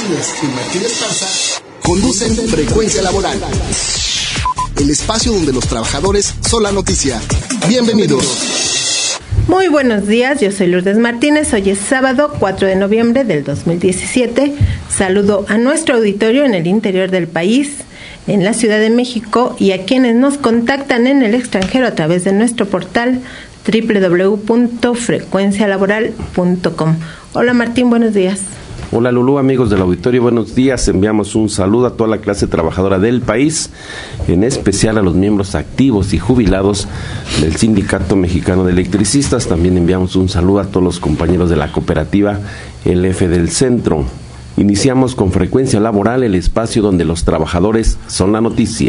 Martínez y Martín Esparza conducen Frecuencia Laboral, el espacio donde los trabajadores son la noticia. Bienvenidos. Muy buenos días, yo soy Lourdes Martínez. Hoy es sábado 4 de noviembre del 2017. Saludo a nuestro auditorio en el interior del país, en la Ciudad de México, y a quienes nos contactan en el extranjero a través de nuestro portal www.frecuencialaboral.com. Hola Martín, buenos días. Hola Lulú, amigos del auditorio, buenos días. Enviamos un saludo a toda la clase trabajadora del país, en especial a los miembros activos y jubilados del Sindicato Mexicano de Electricistas. También enviamos un saludo a todos los compañeros de la cooperativa LF del Centro. Iniciamos con Frecuencia Laboral, el espacio donde los trabajadores son la noticia.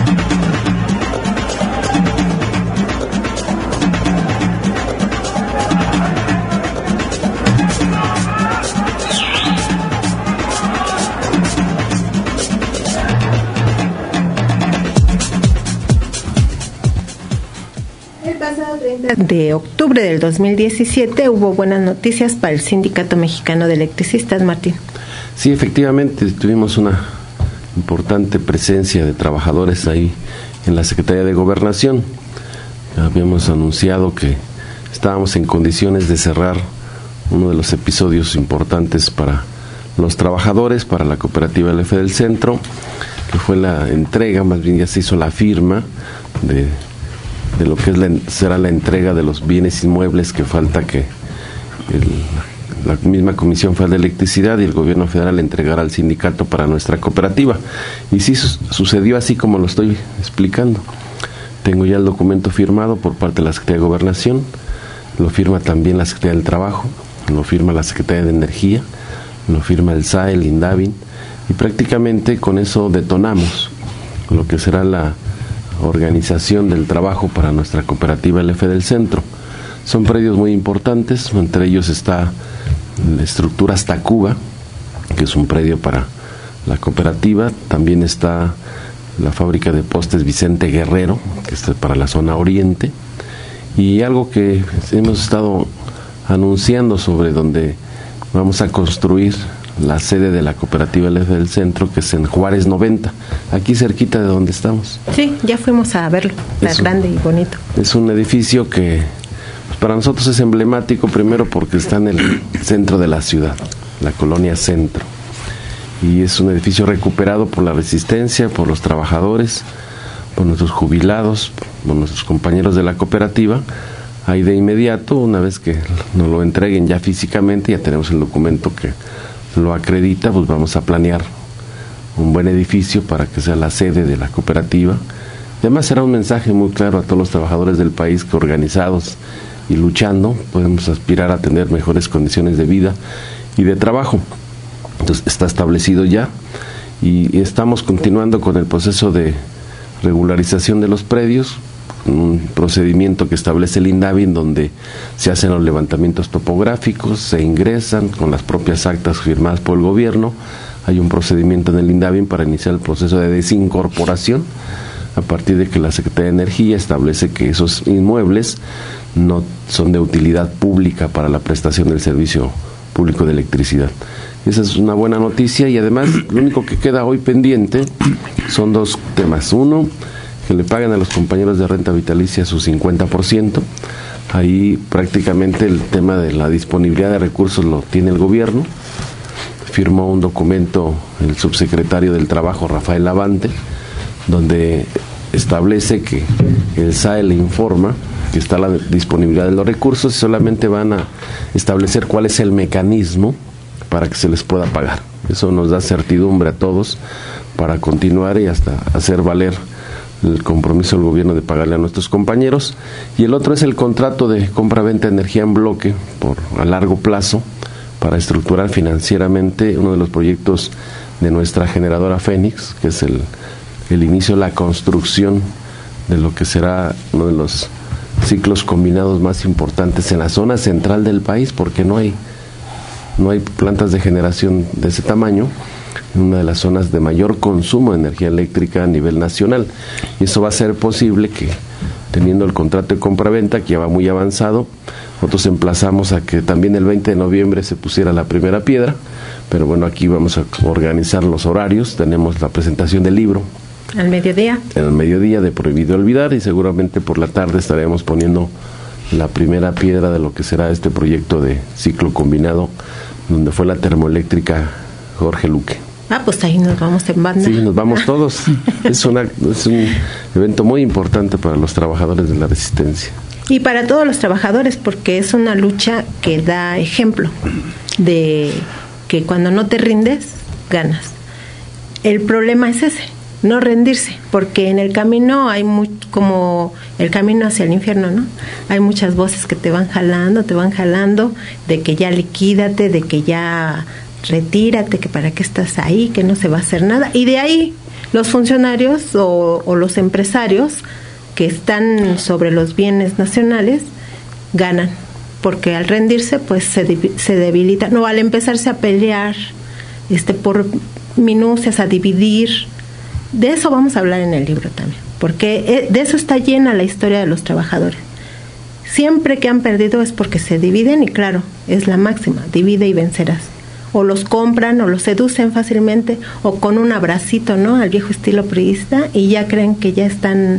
De octubre del 2017 hubo buenas noticias para el Sindicato Mexicano de Electricistas, Martín. Sí, efectivamente, tuvimos una importante presencia de trabajadores ahí en la Secretaría de Gobernación. Habíamos anunciado que estábamos en condiciones de cerrar uno de los episodios importantes para los trabajadores, para la cooperativa LF del Centro, que fue la entrega, más bien ya se hizo la firma de lo que será la entrega de los bienes inmuebles que falta que la misma Comisión Federal de Electricidad y el Gobierno Federal entregara al sindicato para nuestra cooperativa. Y sí sucedió así como lo estoy explicando. Tengo ya el documento firmado por parte de la Secretaría de Gobernación, lo firma también la Secretaría del Trabajo, lo firma la Secretaría de Energía, lo firma el SAE, el INDAVIN, y prácticamente con eso detonamos lo que será la organización del trabajo para nuestra cooperativa LF del Centro. Son predios muy importantes, entre ellos está la estructura Tacuba, que es un predio para la cooperativa. También está la fábrica de postes Vicente Guerrero, que está para la zona oriente, y algo que hemos estado anunciando sobre donde vamos a construir la sede de la cooperativa LF del Centro, que es en Juárez 90, aquí cerquita de donde estamos. Sí, ya fuimos a verlo, grande y bonito. Es un edificio que para nosotros es emblemático, primero porque está en el centro de la ciudad, la colonia Centro, y es un edificio recuperado por la resistencia, por los trabajadores, por nuestros jubilados, por nuestros compañeros de la cooperativa. Ahí de inmediato, una vez que nos lo entreguen ya físicamente, ya tenemos el documento que lo acredita, pues vamos a planear un buen edificio para que sea la sede de la cooperativa. Además será un mensaje muy claro a todos los trabajadores del país que, organizados y luchando, podemos aspirar a tener mejores condiciones de vida y de trabajo. Entonces está establecido ya y estamos continuando con el proceso de regularización de los predios, un procedimiento que establece el INDAVIN, donde se hacen los levantamientos topográficos, se ingresan con las propias actas firmadas por el gobierno. Hay un procedimiento en el INDAVIN para iniciar el proceso de desincorporación, a partir de que la Secretaría de Energía establece que esos inmuebles no son de utilidad pública para la prestación del servicio público de electricidad. Esa es una buena noticia, y además lo único que queda hoy pendiente son dos temas. Uno, que le paguen a los compañeros de renta vitalicia su 50%. Ahí prácticamente el tema de la disponibilidad de recursos lo tiene el gobierno. Firmó un documento el subsecretario del Trabajo, Rafael Lavante, donde establece que el SAE le informa que está la disponibilidad de los recursos y solamente van a establecer cuál es el mecanismo para que se les pueda pagar. Eso nos da certidumbre a todos para continuar y hasta hacer valer el compromiso del gobierno de pagarle a nuestros compañeros. Y el otro es el contrato de compra-venta de energía en bloque a largo plazo para estructurar financieramente uno de los proyectos de nuestra generadora Fénix, que es el inicio de la construcción de lo que será uno de los ciclos combinados más importantes en la zona central del país, porque no hay plantas de generación de ese tamaño en una de las zonas de mayor consumo de energía eléctrica a nivel nacional. Y eso va a ser posible que, teniendo el contrato de compra-venta que ya va muy avanzado, Nosotros emplazamos a que también el 20 de noviembre se pusiera la primera piedra, pero bueno, aquí vamos a organizar los horarios. Tenemos la presentación del libro al mediodía. En el mediodía de Prohibido Olvidar, y seguramente por la tarde estaremos poniendo la primera piedra de lo que será este proyecto de ciclo combinado, donde fue la termoeléctrica Jorge Luque. Pues ahí nos vamos en banda. Sí, nos vamos todos. Es un evento muy importante para los trabajadores de la Resistencia. Y para todos los trabajadores, porque es una lucha que da ejemplo de que cuando no te rindes, ganas. El problema es ese, no rendirse, porque en el camino hay como el camino hacia el infierno, ¿no? Hay muchas voces que te van jalando, de que ya liquídate, de que ya retírate, que para qué estás ahí, que no se va a hacer nada. Y de ahí los funcionarios o los empresarios que están sobre los bienes nacionales ganan, porque al rendirse pues se debilita, no, al empezarse a pelear por minucias, a dividir. De eso vamos a hablar en el libro también, porque de eso está llena la historia de los trabajadores. Siempre que han perdido es porque se dividen, y claro, es la máxima, divide y vencerás. O los compran o los seducen fácilmente, o con un abracito, ¿no?, al viejo estilo priista, y ya creen que ya están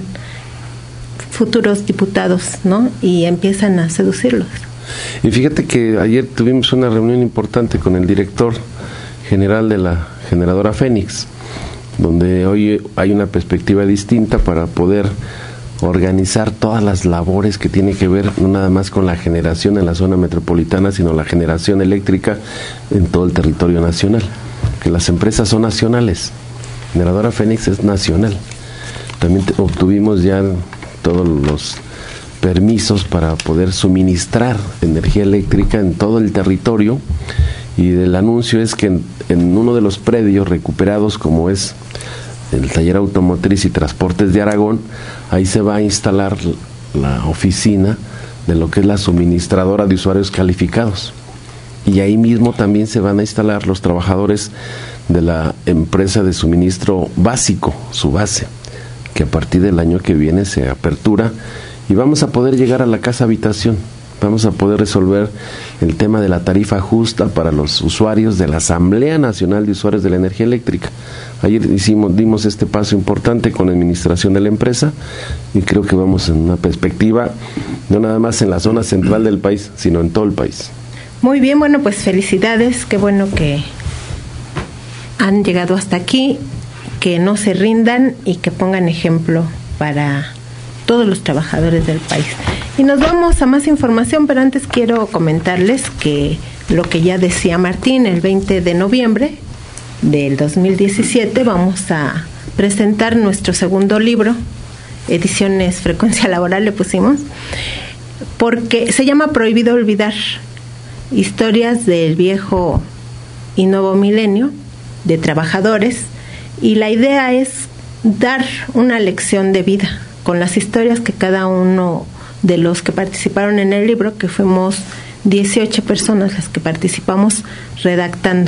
futuros diputados, ¿no?, y empiezan a seducirlos. Y fíjate que ayer tuvimos una reunión importante con el director general de la generadora Fénix, donde hoy hay una perspectiva distinta para poder organizar todas las labores que tienen que ver no nada más con la generación en la zona metropolitana, sino la generación eléctrica en todo el territorio nacional, que las empresas son nacionales. Generadora Fénix es nacional. También obtuvimos ya todos los permisos para poder suministrar energía eléctrica en todo el territorio, y el anuncio es que en uno de los predios recuperados, como es el Taller Automotriz y Transportes de Aragón, ahí se va a instalar la oficina de lo que es la suministradora de usuarios calificados, y ahí mismo también se van a instalar los trabajadores de la empresa de suministro básico, su base, que a partir del año que viene se apertura, y vamos a poder llegar a la casa habitación. Vamos a poder resolver el tema de la tarifa justa para los usuarios de la Asamblea Nacional de Usuarios de la Energía Eléctrica. Ayer dimos este paso importante con la administración de la empresa, y creo que vamos en una perspectiva no nada más en la zona central del país, sino en todo el país. Muy bien, bueno, pues felicidades, qué bueno que han llegado hasta aquí, que no se rindan y que pongan ejemplo para todos los trabajadores del país. Y nos vamos a más información, pero antes quiero comentarles que lo que ya decía Martín, el 20 de noviembre del 2017 vamos a presentar nuestro segundo libro, Ediciones Frecuencia Laboral le pusimos, porque se llama Prohibido Olvidar, historias del viejo y nuevo milenio de trabajadores, y la idea es dar una lección de vida con las historias que cada uno de los que participaron en el libro, que fuimos 18 personas las que participamos redactando.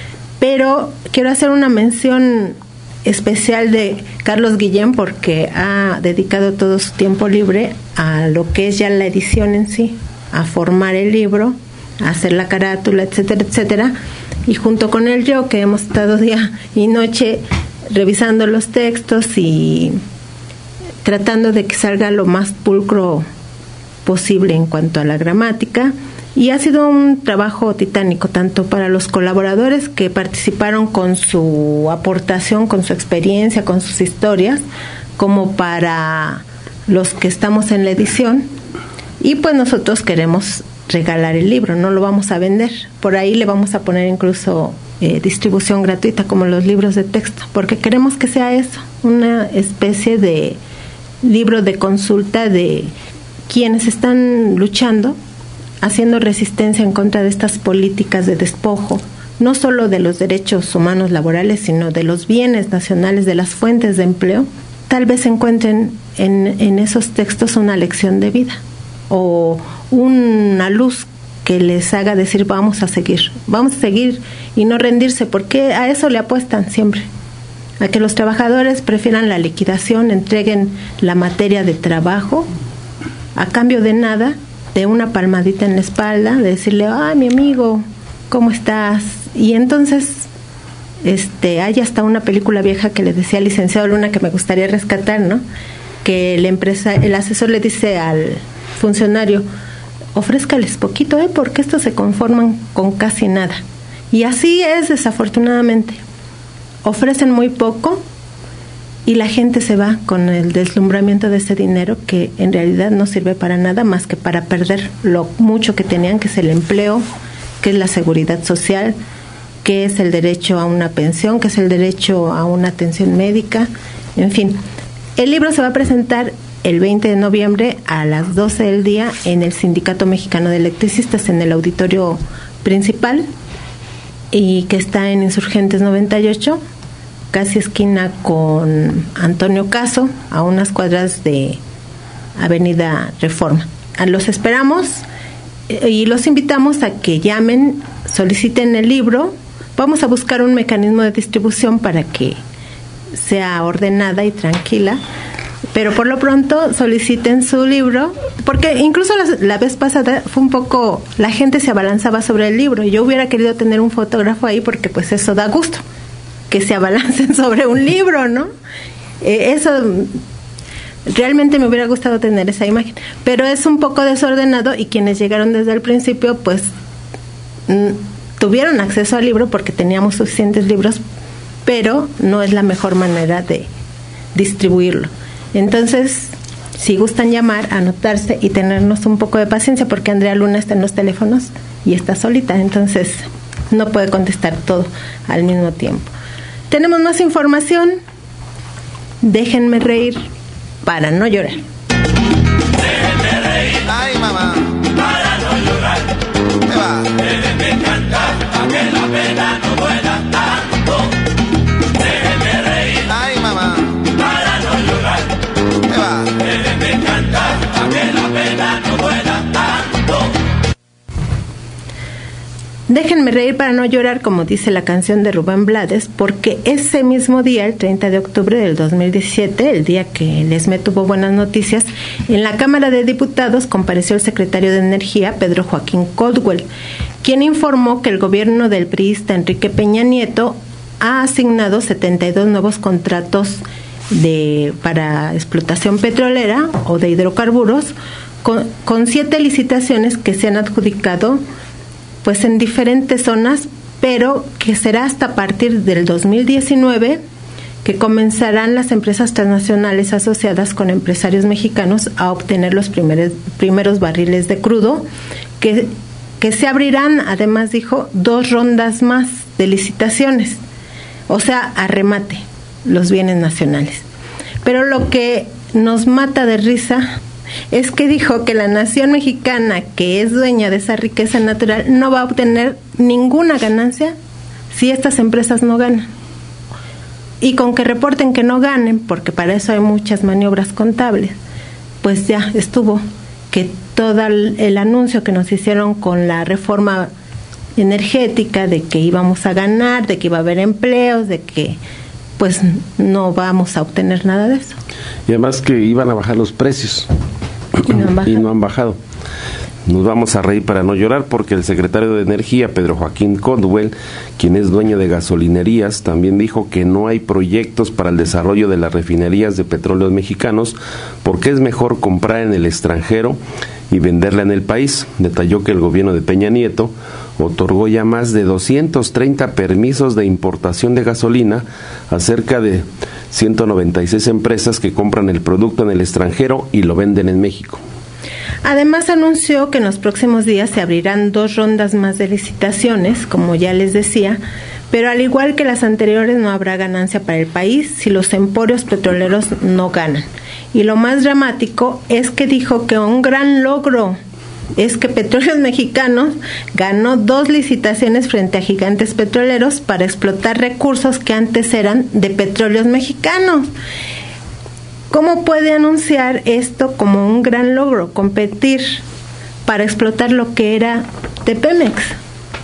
Pero quiero hacer una mención especial de Carlos Guillén, porque ha dedicado todo su tiempo libre a lo que es ya la edición en sí, a formar el libro, a hacer la carátula, etcétera, etcétera. Y junto con él yo, que hemos estado día y noche revisando los textos y tratando de que salga lo más pulcro posible en cuanto a la gramática, y ha sido un trabajo titánico tanto para los colaboradores que participaron con su aportación, con su experiencia, con sus historias, como para los que estamos en la edición. Y pues nosotros queremos regalar el libro, no lo vamos a vender, por ahí le vamos a poner incluso distribución gratuita como los libros de texto, porque queremos que sea eso, una especie de libro de consulta de quienes están luchando, haciendo resistencia en contra de estas políticas de despojo, no solo de los derechos humanos laborales, sino de los bienes nacionales, de las fuentes de empleo. Tal vez encuentren en esos textos una lección de vida o una luz que les haga decir vamos a seguir y no rendirse, porque a eso le apuestan siempre, a que los trabajadores prefieran la liquidación, entreguen la materia de trabajo a cambio de nada, de una palmadita en la espalda, de decirle, ay, mi amigo, ¿cómo estás? Y entonces hay hasta una película vieja que le decía al licenciado Luna, que me gustaría rescatar, ¿no? Que el asesor le dice al funcionario, ofrézcales poquito, porque estos se conforman con casi nada. Y así es, desafortunadamente. Ofrecen muy poco y la gente se va con el deslumbramiento de ese dinero que en realidad no sirve para nada más que para perder lo mucho que tenían, que es el empleo, que es la seguridad social, que es el derecho a una pensión, que es el derecho a una atención médica, en fin. El libro se va a presentar el 20 de noviembre a las 12 del día en el Sindicato Mexicano de Electricistas, en el auditorio principal, y que está en Insurgentes 98, casi esquina con Antonio Caso, a unas cuadras de Avenida Reforma. Los esperamos y los invitamos a que llamen, soliciten el libro. Vamos a buscar un mecanismo de distribución para que sea ordenada y tranquila, pero por lo pronto soliciten su libro, porque incluso la vez pasada fue un poco, la gente se abalanzaba sobre el libro, y yo hubiera querido tener un fotógrafo ahí porque pues eso da gusto, que se abalancen sobre un libro, ¿no? Eso realmente me hubiera gustado tener esa imagen, pero es un poco desordenado, y quienes llegaron desde el principio pues tuvieron acceso al libro porque teníamos suficientes libros, pero no es la mejor manera de distribuirlo. Entonces, si gustan llamar, anotarse y tenernos un poco de paciencia, porque Andrea Luna está en los teléfonos y está solita, entonces no puede contestar todo al mismo tiempo. Tenemos más información. Déjenme reír para no llorar. Déjenme reír, ay mamá, para no llorar. ¿Qué va? Déjenme cantar, para que la pena no duela tanto. Déjenme reír, ay mamá, para no llorar. ¿Qué va? Déjenme cantar, para que la pena no duela tanto. Déjenme reír para no llorar, como dice la canción de Rubén Blades, porque ese mismo día, el 30 de octubre del 2017, el día que el ESME tuvo buenas noticias, en la Cámara de Diputados compareció el secretario de Energía, Pedro Joaquín Caldwell, quien informó que el gobierno del priista Enrique Peña Nieto ha asignado 72 nuevos contratos para explotación petrolera o de hidrocarburos, con 7 licitaciones que se han adjudicado pues en diferentes zonas, pero que será hasta a partir del 2019 que comenzarán las empresas transnacionales asociadas con empresarios mexicanos a obtener los primeros barriles de crudo, que se abrirán, además dijo, 2 rondas más de licitaciones, o sea, a remate los bienes nacionales. Pero lo que nos mata de risa es que dijo que la nación mexicana, que es dueña de esa riqueza natural, no va a obtener ninguna ganancia si estas empresas no ganan. Y con que reporten que no ganen, porque para eso hay muchas maniobras contables, pues ya estuvo, que todo el anuncio que nos hicieron con la reforma energética de que íbamos a ganar, de que iba a haber empleos, de que pues no vamos a obtener nada de eso. Y además que iban a bajar los precios. Y no han bajado. Nos vamos a reír para no llorar, porque el secretario de Energía, Pedro Joaquín Caldwell, quien es dueño de gasolinerías, también dijo que no hay proyectos para el desarrollo de las refinerías de petróleos mexicanos, porque es mejor comprar en el extranjero y venderla en el país. Detalló que el gobierno de Peña Nieto otorgó ya más de 230 permisos de importación de gasolina a cerca de 196 empresas que compran el producto en el extranjero y lo venden en México. Además anunció que en los próximos días se abrirán 2 rondas más de licitaciones, como ya les decía, pero al igual que las anteriores no habrá ganancia para el país si los emporios petroleros no ganan. Y lo más dramático es que dijo que un gran logro es que Petróleos Mexicanos ganó 2 licitaciones frente a gigantes petroleros para explotar recursos que antes eran de Petróleos Mexicanos. ¿Cómo puede anunciar esto como un gran logro, competir para explotar lo que era de Pemex?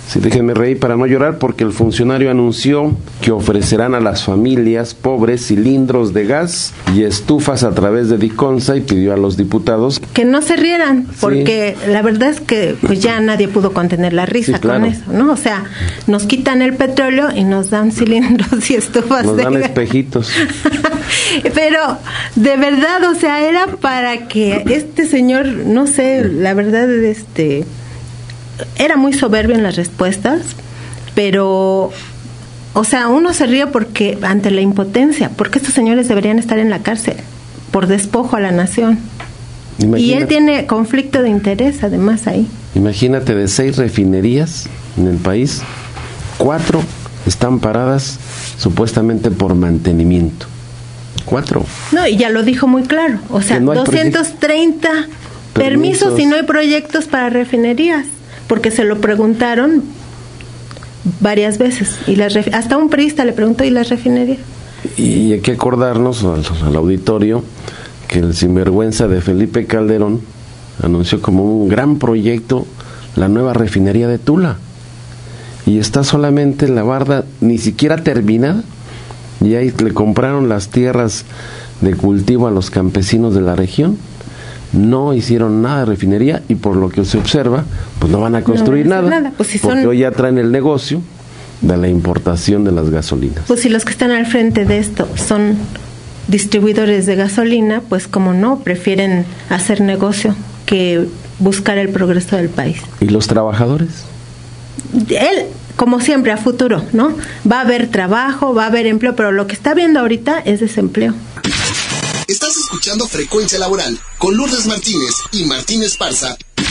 Sí, déjenme reír para no llorar, porque el funcionario anunció que ofrecerán a las familias pobres cilindros de gas y estufas a través de Diconsa, y pidió a los diputados que no se rieran, porque la verdad es que pues ya nadie pudo contener la risa con eso, ¿no? O sea, nos quitan el petróleo y nos dan cilindros y estufas nos de dan gas. Espejitos. Pero de verdad, o sea, era para que este señor, no sé, la verdad, era muy soberbio en las respuestas, pero, o sea, uno se ríe porque ante la impotencia, porque estos señores deberían estar en la cárcel por despojo a la nación. Imagínate. Y él tiene conflicto de interés, además, ahí. Imagínate, de 6 refinerías en el país, 4 están paradas supuestamente por mantenimiento. 4. No, y ya lo dijo muy claro, o sea, no 230 permisos y no hay proyectos para refinerías. Porque se lo preguntaron varias veces, y hasta un priista le preguntó, ¿y las refinerías? Y hay que acordarnos al auditorio que el sinvergüenza de Felipe Calderón anunció como un gran proyecto la nueva refinería de Tula, y está solamente la barda ni siquiera terminada, y ahí le compraron las tierras de cultivo a los campesinos de la región. No hicieron nada de refinería, y por lo que se observa, pues no van a construir nada. Pues si porque hoy ya traen el negocio de la importación de las gasolinas. Pues si los que están al frente de esto son distribuidores de gasolina, pues como no, prefieren hacer negocio que buscar el progreso del país. ¿Y los trabajadores? Él, como siempre, a futuro, ¿no? Va a haber trabajo, va a haber empleo, pero lo que está viendo ahorita es desempleo. Estás escuchando Frecuencia Laboral con Lourdes Martínez y Martín Esparza.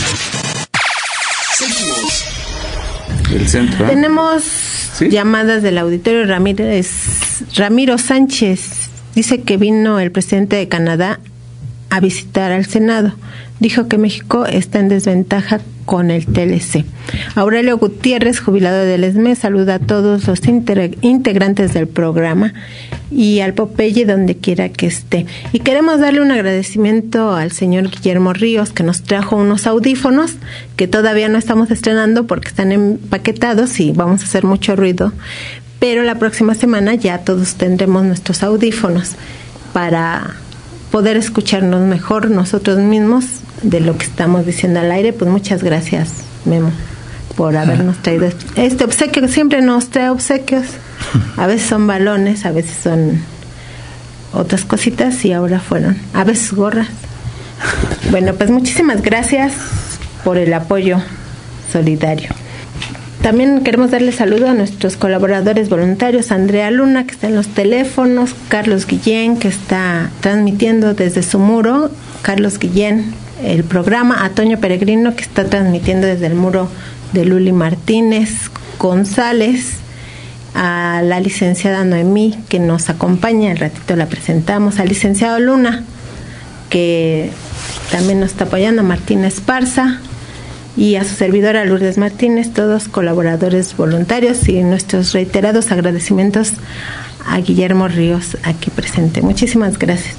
Seguimos. El centro. Tenemos llamadas del auditorio. Ramiro Sánchez dice que vino el presidente de Canadá a visitar al Senado. Dijo que México está en desventaja con el TLC. Aurelio Gutiérrez, jubilado del ESME, saluda a todos los integrantes del programa y al Popeye donde quiera que esté. Y queremos darle un agradecimiento al señor Guillermo Ríos, que nos trajo unos audífonos que todavía no estamos estrenando porque están empaquetados y vamos a hacer mucho ruido. Pero la próxima semana ya todos tendremos nuestros audífonos para poder escucharnos mejor nosotros mismos de lo que estamos diciendo al aire. Pues muchas gracias, Memo, por habernos traído este obsequio, que siempre nos trae obsequios. A veces son balones, a veces son otras cositas, y ahora fueron a veces gorras. Bueno, pues muchísimas gracias por el apoyo solidario. También queremos darle saludo a nuestros colaboradores voluntarios: Andrea Luna, que está en los teléfonos; Carlos Guillén, que está transmitiendo desde su muro, Carlos Guillén, el programa; a Toño Peregrino, que está transmitiendo desde el muro de Luli Martínez González; a la licenciada Noemí, que nos acompaña, al ratito la presentamos; al licenciado Luna, que también nos está apoyando, a Martín Esparza, y a su servidora Lourdes Martínez, todos colaboradores voluntarios, y nuestros reiterados agradecimientos a Guillermo Ríos, aquí presente. Muchísimas gracias.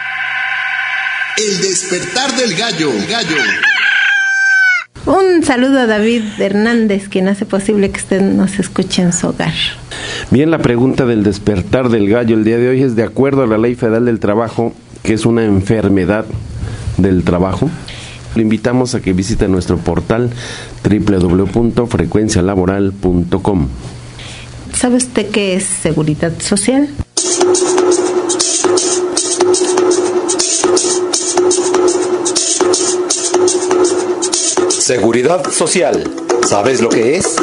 El despertar del gallo. Un saludo a David Hernández, quien hace posible que usted nos escuche en su hogar. Bien, la pregunta del despertar del gallo el día de hoy es: de acuerdo a la Ley Federal del Trabajo, que es una enfermedad del trabajo, le invitamos a que visite nuestro portal www.frecuencialaboral.com. ¿Sabe usted qué es seguridad social? Seguridad social. ¿Sabes lo que es?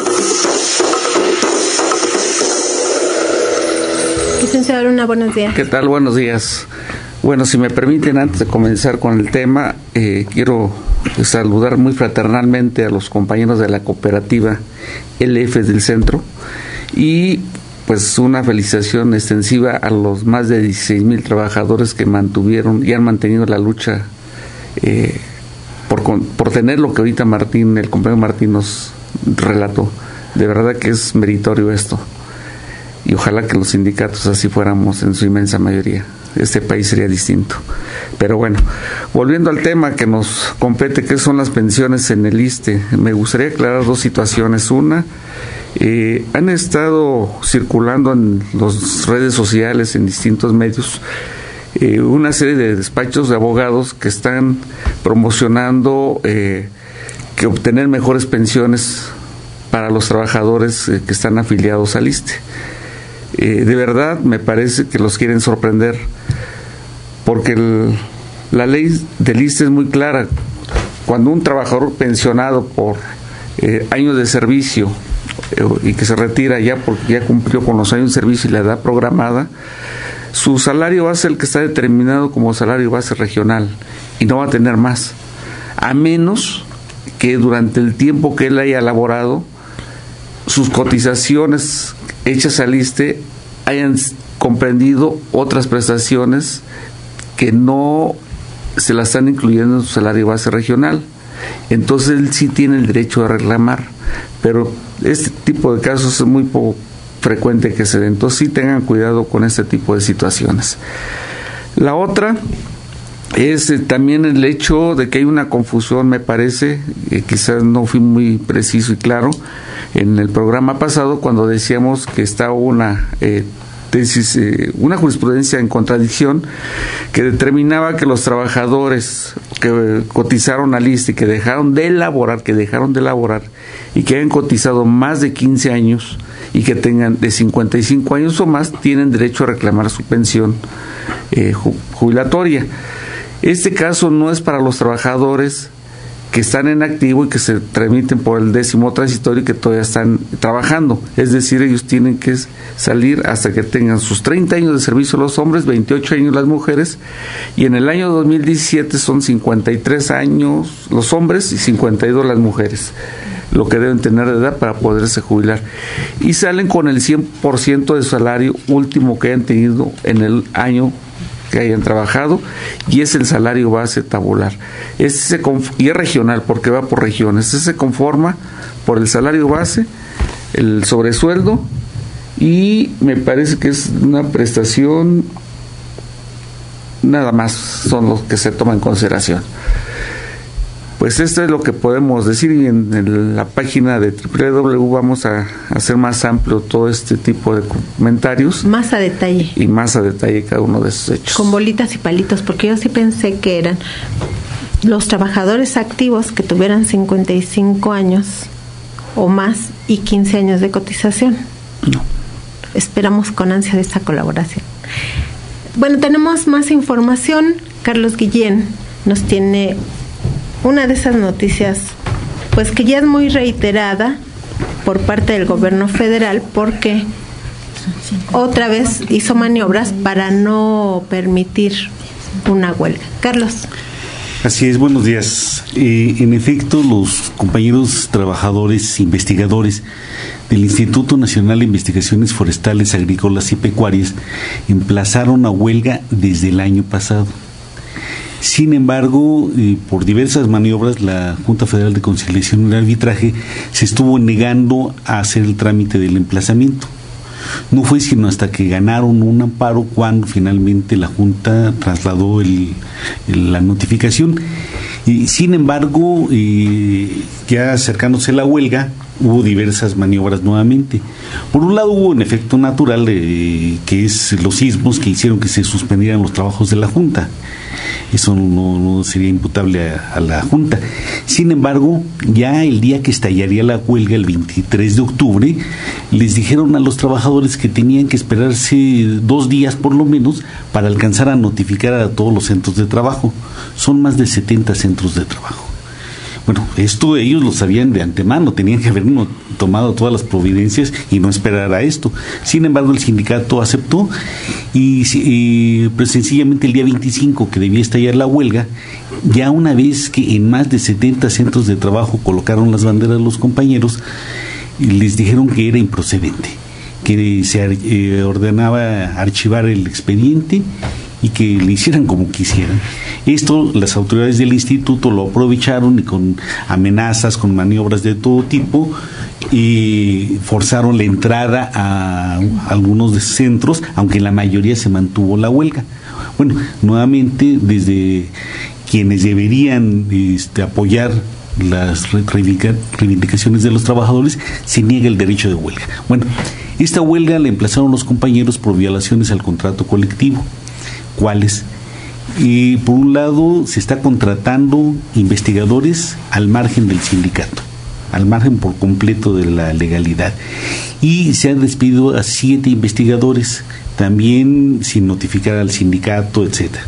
Licenciado Luna, buenos días. ¿Qué tal? Buenos días. Bueno, si me permiten, antes de comenzar con el tema, quiero saludar muy fraternalmente a los compañeros de la cooperativa LF del Centro, y pues una felicitación extensiva a los más de 16,000 trabajadores que mantuvieron y han mantenido la lucha por tener lo que ahorita Martín, el compañero Martín, nos relató. De verdad que es meritorio esto, y ojalá que los sindicatos así fuéramos en su inmensa mayoría. Este país sería distinto. Pero bueno, volviendo al tema que nos compete, que son las pensiones en el ISSSTE, me gustaría aclarar dos situaciones. Una, han estado circulando en las redes sociales, en distintos medios, una serie de despachos de abogados que están promocionando que obtener mejores pensiones para los trabajadores que están afiliados al ISSSTE. De verdad me parece que los quieren sorprender, porque la ley del ISSSTE es muy clara. Cuando un trabajador pensionado por años de servicio y que se retira ya porque ya cumplió con los años de servicio y la edad programada, su salario va a ser el que está determinado como salario base regional y no va a tener más, a menos que durante el tiempo que él haya laborado, sus cotizaciones hechas al ISSSTE hayan comprendido otras prestaciones que no se las están incluyendo en su salario base regional. Entonces él sí tiene el derecho a reclamar, pero este tipo de casos es muy poco frecuente que se den. Entonces sí tengan cuidado con este tipo de situaciones. La otra es también el hecho de que hay una confusión, me parece, quizás no fui muy preciso y claro en el programa pasado cuando decíamos que estaba una jurisprudencia en contradicción que determinaba que los trabajadores que cotizaron al ISSSTE y que dejaron de elaborar y que hayan cotizado más de 15 años y que tengan de 55 años o más tienen derecho a reclamar su pensión jubilatoria. Este caso no es para los trabajadores que están en activo y que se tramiten por el 10º transitorio y que todavía están trabajando. Es decir, ellos tienen que salir hasta que tengan sus 30 años de servicio los hombres, 28 años las mujeres, y en el año 2017 son 53 años los hombres y 52 las mujeres, lo que deben tener de edad para poderse jubilar. Y salen con el 100% de salario último que hayan tenido en el año que hayan trabajado, y es el salario base tabular. Y es regional porque va por regiones. Se conforma por el salario base, el sobresueldo, y me parece que es una prestación, nada más son los que se toman en consideración. Pues esto es lo que podemos decir, y en la página de www vamos a hacer más amplio todo este tipo de comentarios. Más a detalle. Y más a detalle cada uno de esos hechos. Con bolitas y palitos, porque yo sí pensé que eran los trabajadores activos que tuvieran 55 años o más y 15 años de cotización. No. Esperamos con ansia de esta colaboración. Bueno, tenemos más información. Carlos Guillén nos tiene una de esas noticias, pues que ya es muy reiterada por parte del gobierno federal, porque otra vez hizo maniobras para no permitir una huelga. Carlos. Así es, buenos días. En efecto, los compañeros trabajadores investigadores del Instituto Nacional de Investigaciones Forestales, Agrícolas y Pecuarias emplazaron a huelga desde el año pasado. Sin embargo, por diversas maniobras, la Junta Federal de Conciliación y Arbitraje se estuvo negando a hacer el trámite del emplazamiento. No fue sino hasta que ganaron un amparo cuando finalmente la Junta trasladó la notificación. Sin embargo, ya acercándose la huelga, hubo diversas maniobras nuevamente. Por un lado hubo un efecto natural, que es los sismos que hicieron que se suspendieran los trabajos de la Junta. Eso no sería imputable a la Junta. Sin embargo, ya el día que estallaría la huelga, el 23 de octubre, les dijeron a los trabajadores que tenían que esperarse 2 días por lo menos para alcanzar a notificar a todos los centros de trabajo. Son más de 70 centros de trabajo. Bueno, esto ellos lo sabían de antemano, tenían que haber tomado todas las providencias y no esperar a esto. Sin embargo, el sindicato aceptó y pues sencillamente el día 25, que debía estallar la huelga, ya una vez que en más de 70 centros de trabajo colocaron las banderas los compañeros, les dijeron que era improcedente, que se ordenaba archivar el expediente y que le hicieran como quisieran. Esto las autoridades del instituto lo aprovecharon y con amenazas, con maniobras de todo tipo, y forzaron la entrada a algunos de centros, aunque en la mayoría se mantuvo la huelga. Bueno, nuevamente desde quienes deberían apoyar las reivindicaciones de los trabajadores, se niega el derecho de huelga. Bueno, esta huelga la emplazaron los compañeros por violaciones al contrato colectivo. ¿Cuáles? Por un lado, se está contratando investigadores al margen del sindicato, al margen por completo de la legalidad, y se han despedido a 7 investigadores, también sin notificar al sindicato, etcétera.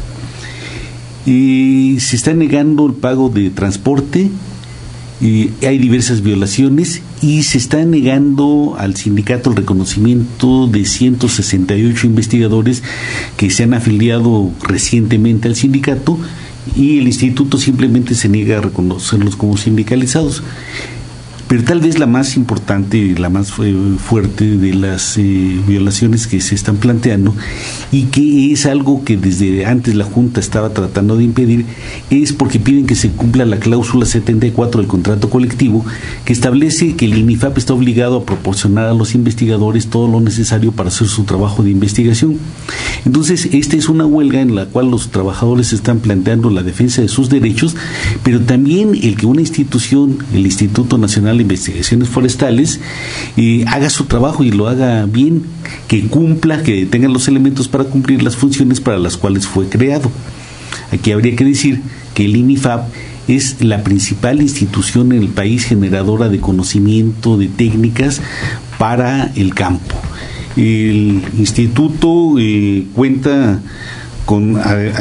Se está negando el pago de transporte, hay diversas violaciones, y se está negando al sindicato el reconocimiento de 168 investigadores que se han afiliado recientemente al sindicato, y el instituto simplemente se niega a reconocerlos como sindicalizados. Pero tal vez la más importante y la más fuerte de las violaciones que se están planteando, y que es algo que desde antes la Junta estaba tratando de impedir, es porque piden que se cumpla la cláusula 74 del contrato colectivo, que establece que el INIFAP está obligado a proporcionar a los investigadores todo lo necesario para hacer su trabajo de investigación. Entonces, esta es una huelga en la cual los trabajadores están planteando la defensa de sus derechos, pero también el que una institución, el Instituto Nacional de Investigaciones Forestales, haga su trabajo y lo haga bien, que cumpla, que tenga los elementos para cumplir las funciones para las cuales fue creado. Aquí habría que decir que el INIFAP es la principal institución en el país generadora de conocimiento, de técnicas para el campo. El instituto cuenta con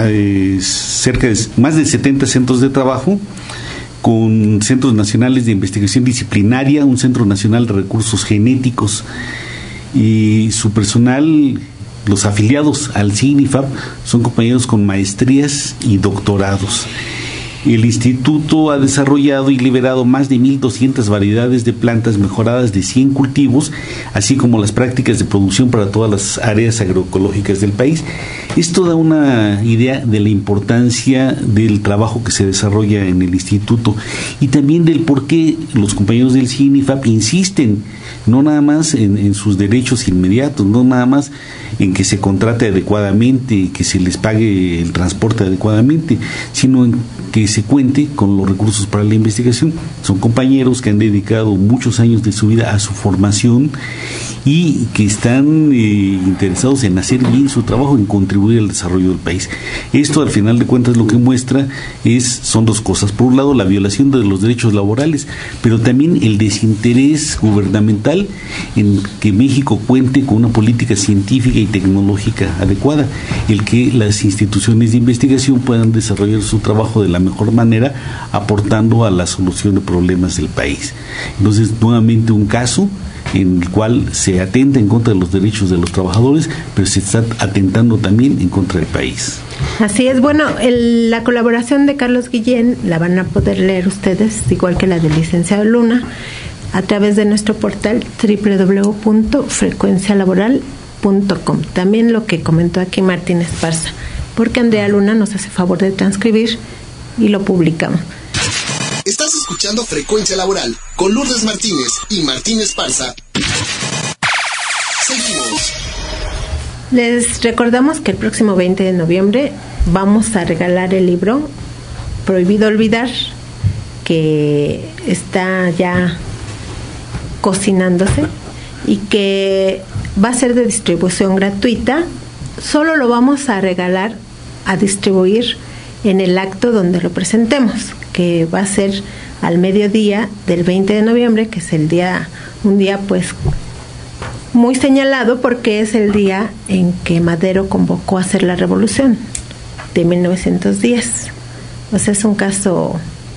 cerca de más de 70 centros de trabajo, con centros nacionales de investigación disciplinaria, un centro nacional de recursos genéticos, y su personal, los afiliados al CINIFAP, son compañeros con maestrías y doctorados. El instituto ha desarrollado y liberado más de 1,200 variedades de plantas mejoradas de 100 cultivos, así como las prácticas de producción para todas las áreas agroecológicas del país. Esto da una idea de la importancia del trabajo que se desarrolla en el instituto, y también del por qué los compañeros del CINIFAP insisten no nada más en sus derechos inmediatos, no nada más en que se contrate adecuadamente, que se les pague el transporte adecuadamente, sino en que se cuente con los recursos para la investigación. Son compañeros que han dedicado muchos años de su vida a su formación y que están interesados en hacer bien su trabajo, en contribuir al desarrollo del país. Esto, al final de cuentas, lo que muestra son dos cosas. Por un lado, la violación de los derechos laborales, pero también el desinterés gubernamental en que México cuente con una política científica y tecnológica adecuada, el que las instituciones de investigación puedan desarrollar su trabajo de la mejor manera, aportando a la solución de problemas del país. Entonces, nuevamente un caso en el cual se atenta en contra de los derechos de los trabajadores, pero se está atentando también en contra del país. Así es. Bueno, la colaboración de Carlos Guillén la van a poder leer ustedes, igual que la del licenciado Luna, a través de nuestro portal www.frecuencialaboral.com. También lo que comentó aquí Martín Esparza, porque Andrea Luna nos hace favor de transcribir y lo publicamos. Estás escuchando Frecuencia Laboral con Lourdes Martínez y Martín Esparza. Seguimos. Les recordamos que el próximo 20 de noviembre vamos a regalar el libro Prohibido Olvidar, que está ya cocinándose y que va a ser de distribución gratuita. Solo lo vamos a regalar, a distribuir en el acto donde lo presentemos, que va a ser al mediodía del 20 de noviembre, que es un día pues muy señalado, porque es el día en que Madero convocó a hacer la revolución de 1910. O sea, es un caso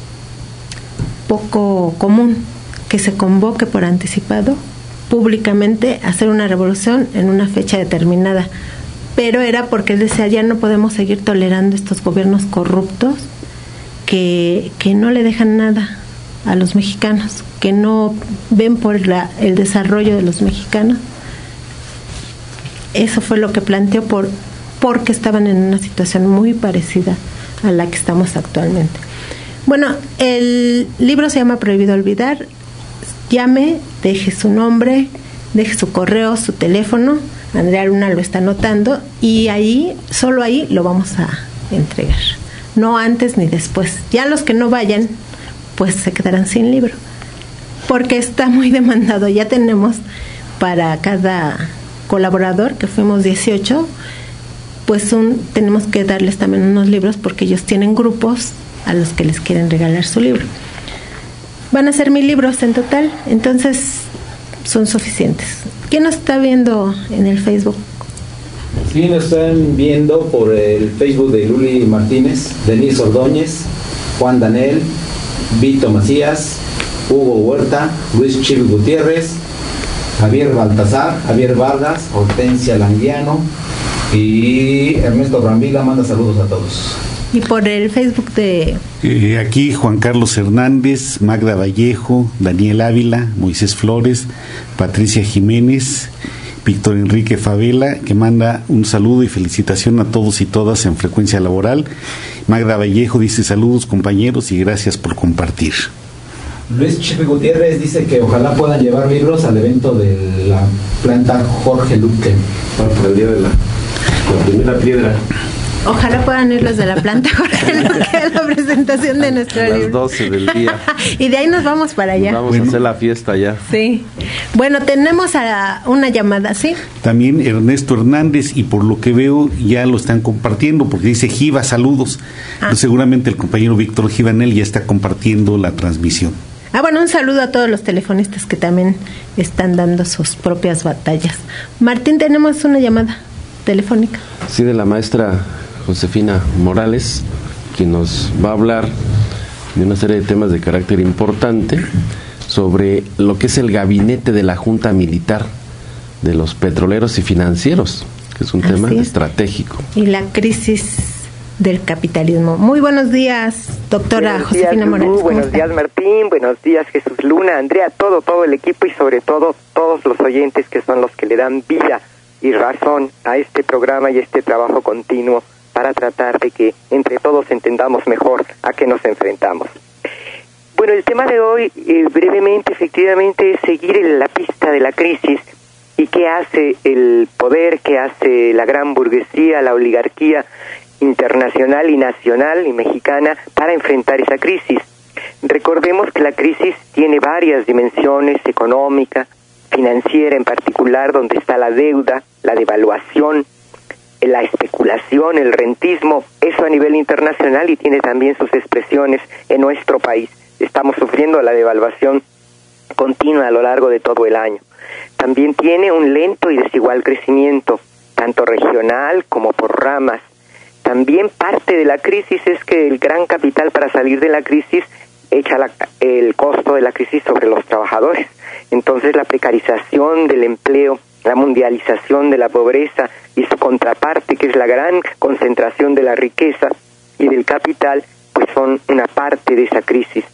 poco común que se convoque por anticipado públicamente a hacer una revolución en una fecha determinada, pero era porque él decía, ya no podemos seguir tolerando estos gobiernos corruptos que no le dejan nada a los mexicanos, que no ven por el desarrollo de los mexicanos. Eso fue lo que planteó porque estaban en una situación muy parecida a la que estamos actualmente. Bueno, el libro se llama Prohibido Olvidar. Llame, deje su nombre, deje su correo, su teléfono Andrea Luna lo está anotando y ahí, solo ahí lo vamos a entregar. No antes ni después. Ya los que no vayan, pues se quedarán sin libro. Porque está muy demandado. Ya tenemos para cada colaborador, que fuimos 18, pues tenemos que darles también unos libros porque ellos tienen grupos a los que les quieren regalar su libro. Van a ser 1000 libros en total, entonces son suficientes. ¿Quién nos está viendo en el Facebook? Sí, nos están viendo por el Facebook de Luli Martínez, Denise Ordóñez, Juan Danel, Vito Macías, Hugo Huerta, Luis Chil Gutiérrez, Javier Baltasar, Javier Vargas, Hortensia Languiano y Ernesto Brambila manda saludos a todos. Y por el Facebook de... Aquí Juan Carlos Hernández, Magda Vallejo, Daniel Ávila, Moisés Flores, Patricia Jiménez, Víctor Enrique Favela, que manda un saludo y felicitación a todos y todas en Frecuencia Laboral. Magda Vallejo dice saludos compañeros y gracias por compartir. Luis Chipe Gutiérrez dice que ojalá puedan llevar libros al evento de la planta Jorge Luque. Para el día de la primera piedra. Ojalá puedan ir los de la planta Jorge Luque a la presentación de nuestro libro. A las 12 del día. Y de ahí nos vamos para allá. Vamos a hacer la fiesta ya. Sí. Bueno, tenemos una llamada, ¿sí? También Ernesto Hernández, y por lo que veo ya lo están compartiendo, porque dice Giva, saludos. Pues seguramente el compañero Víctor Givanel ya está compartiendo la transmisión. Bueno, un saludo a todos los telefonistas que también están dando sus propias batallas. Martín, tenemos una llamada telefónica. Sí, de la maestra Josefina Morales, quien nos va a hablar de una serie de temas de carácter importante sobre lo que es el gabinete de la Junta Militar de los petroleros y financieros, que es un tema estratégico. Y la crisis del capitalismo. Muy buenos días, doctora Josefina Morales. Buenos días, Martín, buenos días, Jesús Luna, Andrea, todo el equipo y sobre todo todos los oyentes que son los que le dan vida y razón a este programa y este trabajo continuo para tratar de que entre todos entendamos mejor a qué nos enfrentamos. Bueno, el tema de hoy, brevemente, efectivamente, es seguir en la pista de la crisis y qué hace el poder, qué hace la gran burguesía, la oligarquía internacional y nacional y mexicana para enfrentar esa crisis. Recordemos que la crisis tiene varias dimensiones: económica, financiera en particular, donde está la deuda, la devaluación, la especulación, el rentismo, eso a nivel internacional, y tiene también sus expresiones en nuestro país. Estamos sufriendo la devaluación continua a lo largo de todo el año. También tiene un lento y desigual crecimiento, tanto regional como por ramas. También parte de la crisis es que el gran capital, para salir de la crisis, echa el costo de la crisis sobre los trabajadores. Entonces la precarización del empleo, la mundialización de la pobreza y su contraparte, que es la gran concentración de la riqueza y del capital, pues son una parte de esa crisis.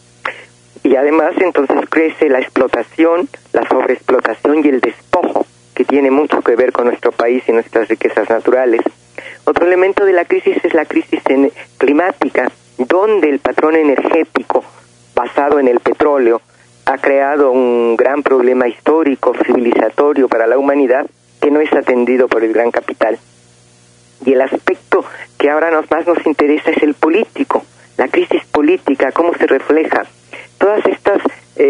Y además entonces crece la explotación, la sobreexplotación y el despojo, que tiene mucho que ver con nuestro país y nuestras riquezas naturales. Otro elemento de la crisis es la crisis climática, donde el patrón energético basado en el petróleo ha creado un gran problema histórico, civilizatorio para la humanidad, que no es atendido por el gran capital. Y el aspecto que ahora más nos interesa es el político, la crisis política, cómo se refleja. Todas estas,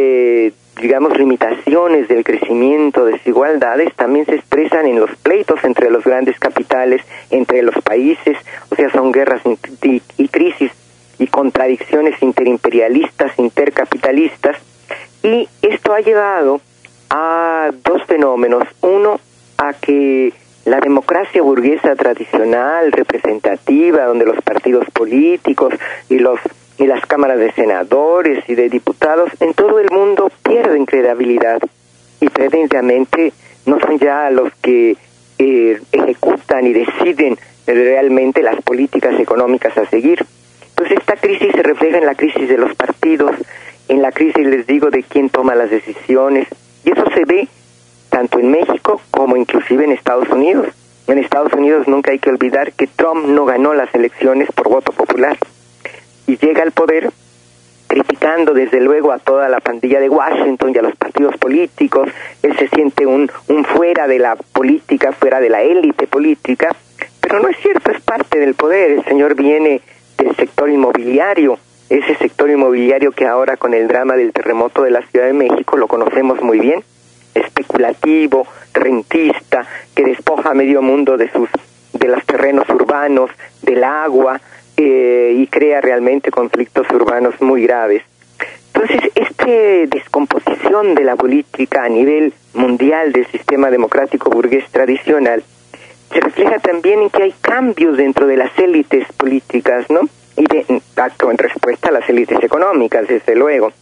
limitaciones del crecimiento, desigualdades, también se expresan en los pleitos entre los grandes capitales, entre los países, o sea, son guerras y crisis y contradicciones interimperialistas, intercapitalistas, y esto ha llevado a dos fenómenos. Uno, a que la democracia burguesa tradicional, representativa, donde los partidos políticos y las cámaras de senadores y de diputados en todo el mundo pierden credibilidad y precisamente no son ya los que ejecutan y deciden realmente las políticas económicas a seguir. Entonces esta crisis se refleja en la crisis de los partidos, en la crisis, les digo, de quién toma las decisiones, y eso se ve tanto en México como inclusive en Estados Unidos. En Estados Unidos nunca hay que olvidar que Trump no ganó las elecciones por voto popular y llega al poder criticando desde luego a toda la pandilla de Washington y a los partidos políticos. Él se siente un fuera de la política, fuera de la élite política, pero no es cierto, es parte del poder. El señor viene del sector inmobiliario, ese sector inmobiliario que ahora con el drama del terremoto de la Ciudad de México lo conocemos muy bien, especulativo, rentista, que despoja a medio mundo de los terrenos urbanos, del agua, y crea realmente conflictos urbanos muy graves. Entonces, esta descomposición de la política a nivel mundial del sistema democrático burgués tradicional se refleja también en que hay cambios dentro de las élites políticas, ¿no? Y en respuesta a las élites económicas, desde luego.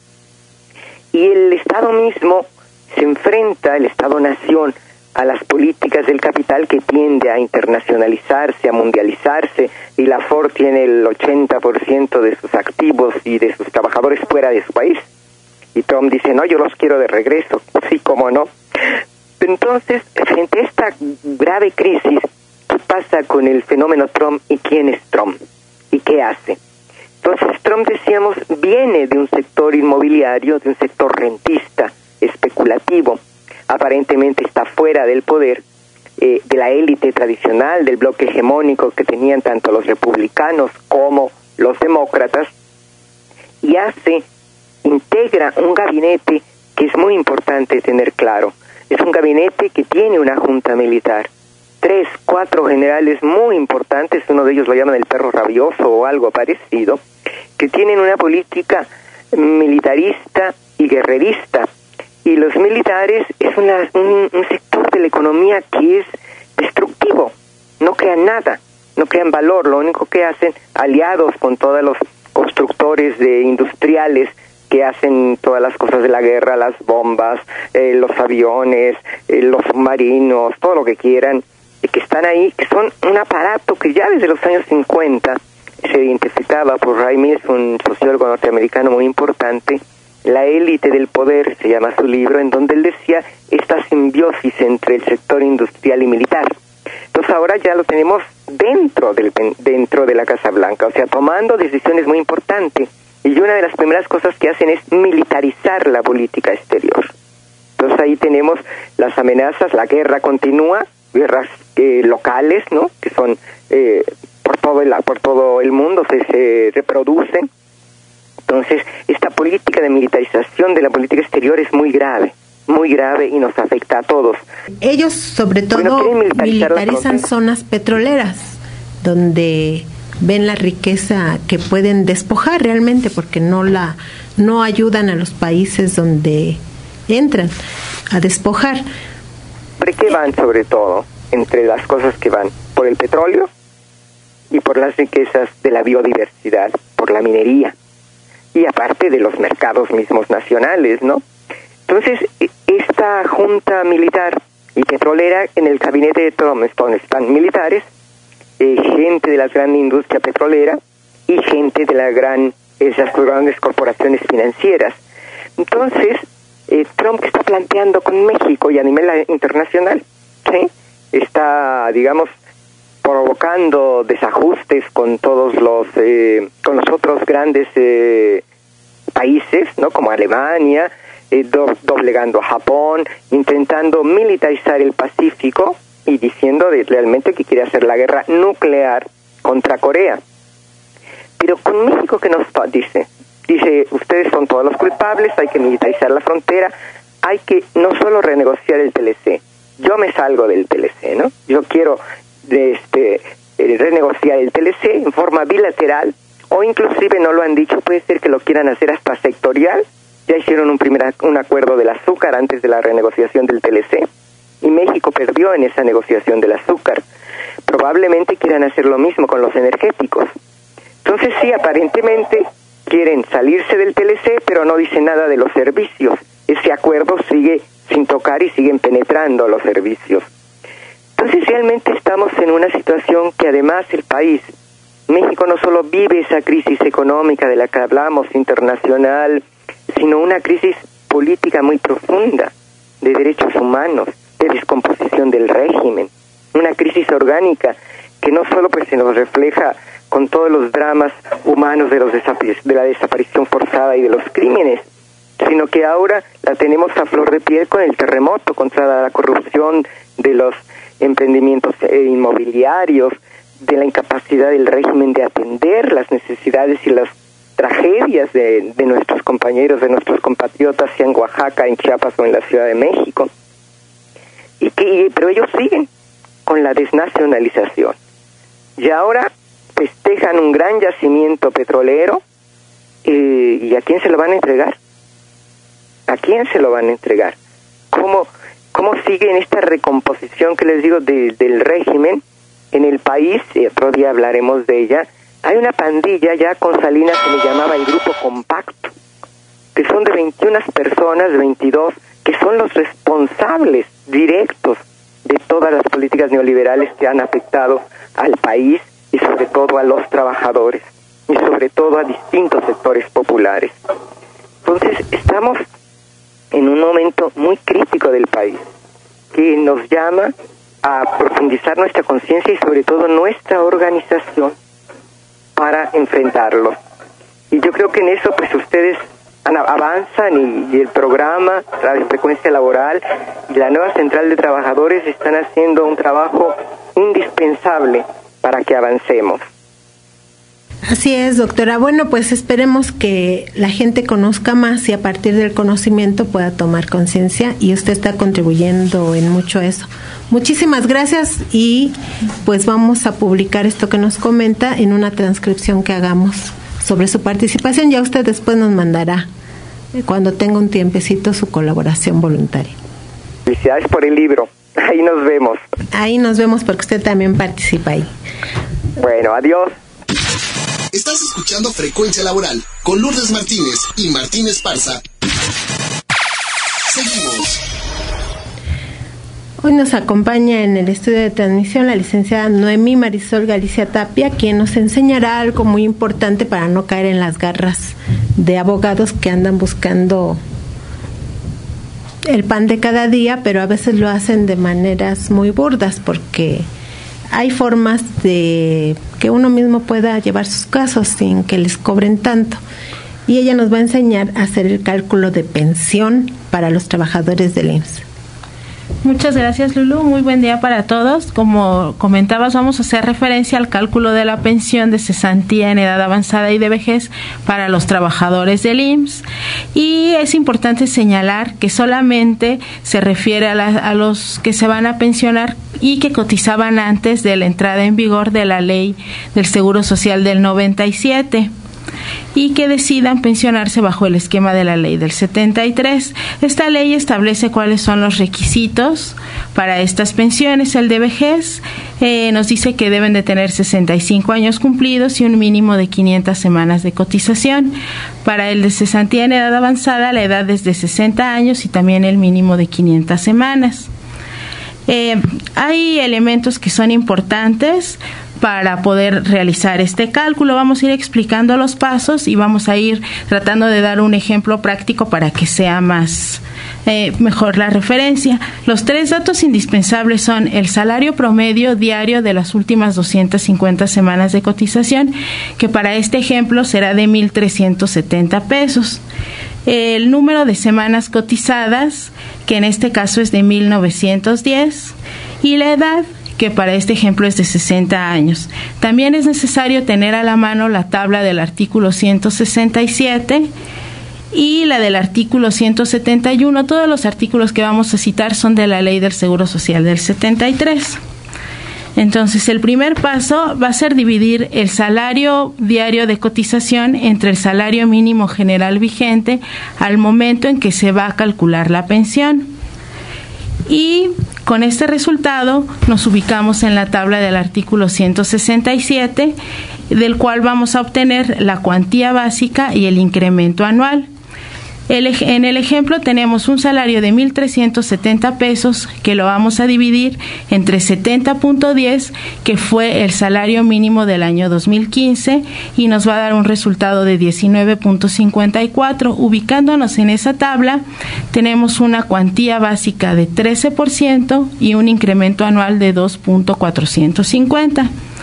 Y el Estado mismo se enfrenta, el Estado-nación, a las políticas del capital que tiende a internacionalizarse, a mundializarse, y la Ford tiene el 80% de sus activos y de sus trabajadores fuera de su país. Y Trump dice, no, yo los quiero de regreso. Sí, cómo no. Entonces, frente a esta grave crisis, ¿qué pasa con el fenómeno Trump y quién es Trump? ¿Y qué hace? Entonces, Trump, decíamos, viene de un sector inmobiliario, de un sector rentista, especulativo. Aparentemente está fuera del poder, de la élite tradicional, del bloque hegemónico que tenían tanto los republicanos como los demócratas, y integra un gabinete que es muy importante tener claro. Es un gabinete que tiene una junta militar, 3, 4 generales muy importantes, uno de ellos lo llaman el perro rabioso o algo parecido, que tienen una política militarista y guerrerista. Y los militares es un sector de la economía que es destructivo, no crean nada, no crean valor, lo único que hacen, aliados con todos los constructores industriales que hacen todas las cosas de la guerra, las bombas, los aviones, los submarinos, todo lo que quieran, que están ahí, que son un aparato que ya desde los años 50 se identificaba por Ray Mills, un sociólogo norteamericano muy importante, La élite del poder, se llama su libro, en donde él decía esta simbiosis entre el sector industrial y militar. Entonces ahora ya lo tenemos dentro de la Casa Blanca, o sea, tomando decisiones muy importantes. Y una de las primeras cosas que hacen es militarizar la política exterior. Entonces ahí tenemos las amenazas, la guerra continúa, guerras locales, ¿no? Que son por todo el mundo, se reproducen. Entonces, esta política de militarización de la política exterior es muy grave y nos afecta a todos. Ellos, sobre todo, militarizan zonas petroleras, donde ven la riqueza que pueden despojar realmente, porque no ayudan a los países donde entran a despojar. ¿Por qué van, sobre todo, entre las cosas que van? Por el petróleo y por las riquezas de la biodiversidad, por la minería. Y aparte de los mercados mismos nacionales, ¿no? Entonces, esta junta militar y petrolera en el gabinete de Trump están militares, gente de la gran industria petrolera y gente de las grandes corporaciones financieras. Entonces, Trump, ¿qué está planteando con México y a nivel internacional? ¿Sí? Está, digamos, provocando desajustes con todos con los otros grandes países, ¿no? Como Alemania, doblegando a Japón, intentando militarizar el Pacífico y diciendo realmente que quiere hacer la guerra nuclear contra Corea. Pero con México, ¿qué nos dice? Dice, ustedes son todos los culpables, hay que militarizar la frontera, hay que no solo renegociar el TLC, yo me salgo del TLC, ¿no? Yo quiero renegociar el TLC en forma bilateral, o inclusive no lo han dicho, puede ser que lo quieran hacer hasta sectorial. Ya hicieron un acuerdo del azúcar antes de la renegociación del TLC, y México perdió en esa negociación del azúcar. Probablemente quieran hacer lo mismo con los energéticos. Entonces sí, aparentemente quieren salirse del TLC, pero no dicen nada de los servicios. Ese acuerdo sigue sin tocar y siguen penetrando los servicios. Entonces realmente estamos en una situación que además el país, México, no solo vive esa crisis económica de la que hablamos, internacional, sino una crisis política muy profunda, de derechos humanos, de descomposición del régimen, una crisis orgánica que no solo pues se nos refleja con todos los dramas humanos de la desaparición forzada y de los crímenes, sino que ahora la tenemos a flor de piel con el terremoto, contra la corrupción de los emprendimientos inmobiliarios, de la incapacidad del régimen de atender las necesidades y las tragedias de nuestros compañeros, de nuestros compatriotas, sea en Oaxaca, en Chiapas o en la Ciudad de México. Pero ellos siguen con la desnacionalización. Y ahora festejan un gran yacimiento petrolero, ¿y a quién se lo van a entregar? ¿A quién se lo van a entregar? ¿Cómo sigue en esta recomposición que les digo del régimen en el país? Otro día hablaremos de ella. Hay una pandilla ya con Salinas que le llamaba el Grupo Compacto, que son de 21 personas, 22, que son los responsables directos de todas las políticas neoliberales que han afectado al país y sobre todo a los trabajadores y sobre todo a distintos sectores populares. Entonces estamos en un momento muy crítico del país que nos llama a profundizar nuestra conciencia y sobre todo nuestra organización para enfrentarlo. Y yo creo que en eso pues ustedes avanzan y el programa Radio Frecuencia Laboral y la nueva Central de Trabajadores están haciendo un trabajo indispensable para que avancemos. Así es, doctora. Bueno, pues esperemos que la gente conozca más y a partir del conocimiento pueda tomar conciencia, y usted está contribuyendo en mucho eso. Muchísimas gracias, y pues vamos a publicar esto que nos comenta en una transcripción que hagamos sobre su participación. Ya usted después nos mandará, cuando tenga un tiempecito, su colaboración voluntaria. Felicidades por el libro. Ahí nos vemos. Ahí nos vemos porque usted también participa ahí. Bueno, adiós. Estás escuchando Frecuencia Laboral con Lourdes Martínez y Martín Esparza. Seguimos. Hoy nos acompaña en el estudio de transmisión la licenciada Noemí Marisol Galicia Tapia, quien nos enseñará algo muy importante para no caer en las garras de abogados que andan buscando el pan de cada día, pero a veces lo hacen de maneras muy burdas, porque hay formas de que uno mismo pueda llevar sus casos sin que les cobren tanto. Y ella nos va a enseñar a hacer el cálculo de pensión para los trabajadores del IMSS. Muchas gracias, Lulu. Muy buen día para todos. Como comentabas, vamos a hacer referencia al cálculo de la pensión de cesantía en edad avanzada y de vejez para los trabajadores del IMSS. Y es importante señalar que solamente se refiere a los que se van a pensionar y que cotizaban antes de la entrada en vigor de la Ley del Seguro Social del 97. Y que decidan pensionarse bajo el esquema de la ley del 73. Esta ley establece cuáles son los requisitos para estas pensiones. El de vejez nos dice que deben de tener 65 años cumplidos y un mínimo de 500 semanas de cotización. Para el de cesantía en edad avanzada, la edad es de 60 años y también el mínimo de 500 semanas. Hay elementos que son importantes para poder realizar este cálculo. Vamos a ir explicando los pasos y vamos a ir tratando de dar un ejemplo práctico para que sea más mejor la referencia. Los 3 datos indispensables son el salario promedio diario de las últimas 250 semanas de cotización, que para este ejemplo será de 1,370 pesos. El número de semanas cotizadas, que en este caso es de 1,910, y la edad, que para este ejemplo es de 60 años. También es necesario tener a la mano la tabla del artículo 167 y la del artículo 171. Todos los artículos que vamos a citar son de la Ley del Seguro Social del 73. Entonces, el primer paso va a ser dividir el salario diario de cotización entre el salario mínimo general vigente al momento en que se va a calcular la pensión. Y con este resultado nos ubicamos en la tabla del artículo 167, del cual vamos a obtener la cuantía básica y el incremento anual. En el ejemplo tenemos un salario de 1,370 pesos que lo vamos a dividir entre 70.10, que fue el salario mínimo del año 2015, y nos va a dar un resultado de 19.54. Ubicándonos en esa tabla, tenemos una cuantía básica de 13% y un incremento anual de 2.450.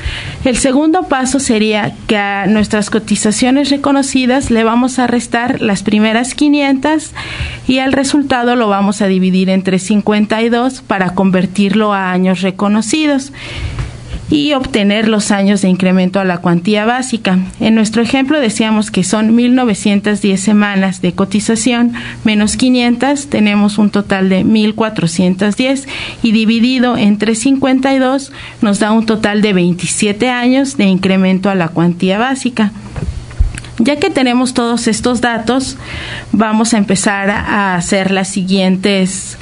El segundo paso sería que a nuestras cotizaciones reconocidas le vamos a restar las primeras 500 y al resultado lo vamos a dividir entre 52 para convertirlo a años reconocidos y obtener los años de incremento a la cuantía básica. En nuestro ejemplo decíamos que son 1,910 semanas de cotización menos 500, tenemos un total de 1,410 y dividido entre 52 nos da un total de 27 años de incremento a la cuantía básica. Ya que tenemos todos estos datos, vamos a empezar a hacer las siguientes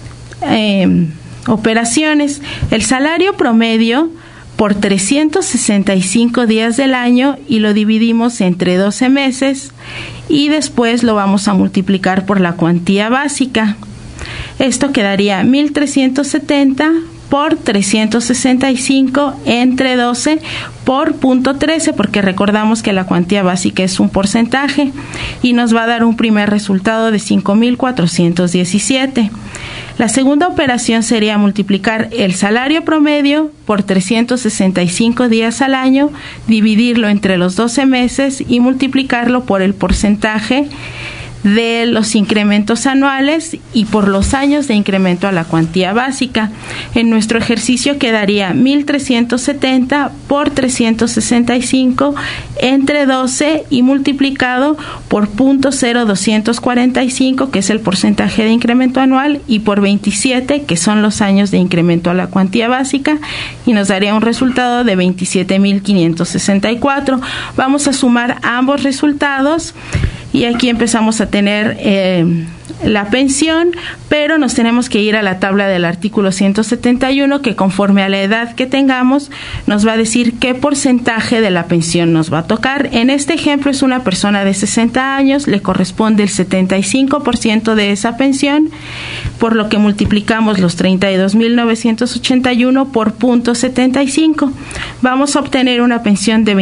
operaciones. El salario promedio por 365 días del año y lo dividimos entre 12 meses y después lo vamos a multiplicar por la cuantía básica. Esto quedaría 1,370 por 365 entre 12 por 0.13, porque recordamos que la cuantía básica es un porcentaje y nos va a dar un primer resultado de 5,417. La segunda operación sería multiplicar el salario promedio por 365 días al año, dividirlo entre los 12 meses y multiplicarlo por el porcentaje de los incrementos anuales y por los años de incremento a la cuantía básica. En nuestro ejercicio quedaría 1,370 por 365 entre 12 y multiplicado por 0.0245, que es el porcentaje de incremento anual, y por 27, que son los años de incremento a la cuantía básica, y nos daría un resultado de 27,564. Vamos a sumar ambos resultados y aquí empezamos a tener la pensión, pero nos tenemos que ir a la tabla del artículo 171, que conforme a la edad que tengamos nos va a decir qué porcentaje de la pensión nos va a tocar. En este ejemplo es una persona de 60 años, le corresponde el 75% de esa pensión, por lo que multiplicamos los 32,981 por 0.75. Vamos a obtener una pensión de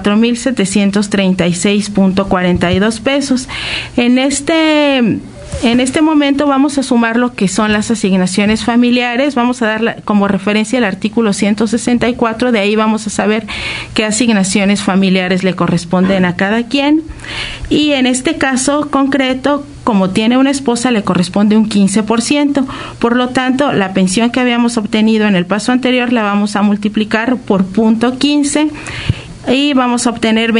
24,736.42 pesos. En este momento vamos a sumar lo que son las asignaciones familiares, vamos a dar como referencia el artículo 164, de ahí vamos a saber qué asignaciones familiares le corresponden a cada quien, y en este caso concreto, como tiene una esposa, le corresponde un 15%, por lo tanto la pensión que habíamos obtenido en el paso anterior la vamos a multiplicar por 0.15 y vamos a obtener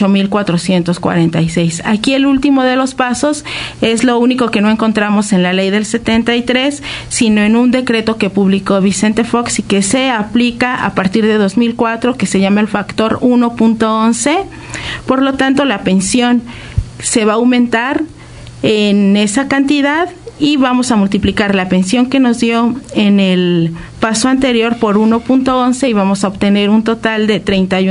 28,446. Aquí el último de los pasos es lo único que no encontramos en la ley del 73, sino en un decreto que publicó Vicente Fox y que se aplica a partir de 2004, que se llama el factor 1.11. Por lo tanto, la pensión se va a aumentar en esa cantidad y vamos a multiplicar la pensión que nos dio en el paso anterior por 1.11 y vamos a obtener un total de